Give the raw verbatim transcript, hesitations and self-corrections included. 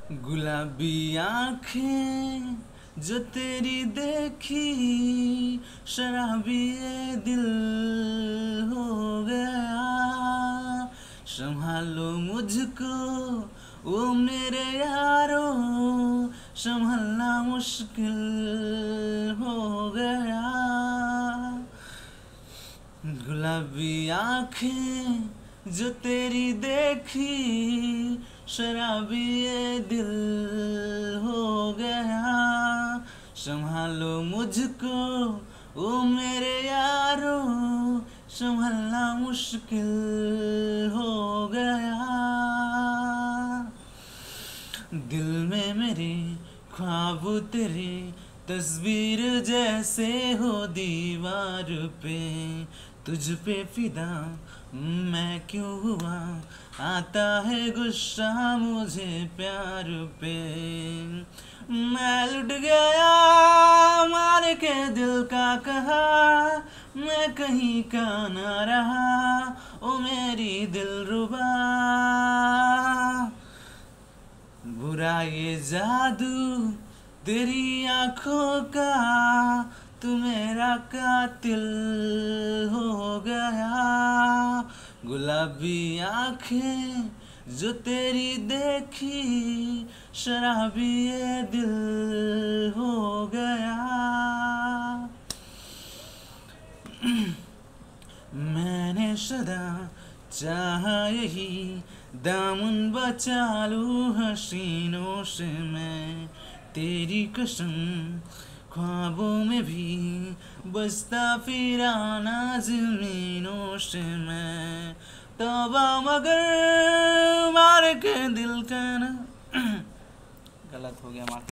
गुलाबी आंखें जो तेरी देखी, शराबी ये दिल हो गया। संभालो मुझको ओ मेरे यारो, संभलना मुश्किल हो गया। गुलाबी आंखें जो तेरी देखी, शराबी ये दिल हो गया। संभालो मुझको ओ मेरे यारो, संभलना मुश्किल हो गया। दिल में मेरे ख्वाब तेरे तस्वीर जैसे हो दीवार पे, तुझ पे फिदा मैं क्यों हुआ, आता है गुस्सा मुझे प्यार पे। मैं लुट गया मार के दिल का कहा, मैं कहीं का ना रहा ओ मेरी दिलरुबा। बुरा ये जादू तेरी आंखों का, तू मेरा कातिल हो गया। गुलाबी आंखें जो तेरी देखी, शराबी ये दिल हो गया। मैंने सदा चाहा यही, दामन बचा लूं हसीनों से मैं। तेरी कसम ख्वाबों में भी बसता फिराना ज़मीनों से मैं। तौबा मगर मार के दिल का ना गलत हो गया माफ।